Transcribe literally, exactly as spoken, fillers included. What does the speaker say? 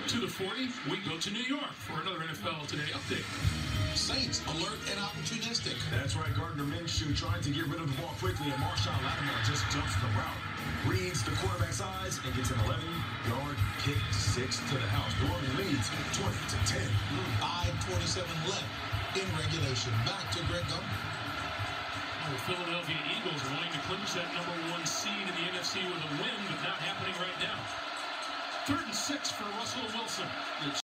To the forty, we go to New York for another N F L Today update. Saints alert and opportunistic. That's right, Gardner Minshew trying to get rid of the ball quickly, and Marshawn Lattimore just jumps the route. Reads the quarterback's eyes and gets an eleven-yard pick six to the house. New Orleans leads twenty to ten. five twenty-seven left in regulation. Back to Greg Gumbel. The Philadelphia Eagles wanting to clinch that number one seed in the N F C with a win, but not happening right now. Third and six for Russell Wilson.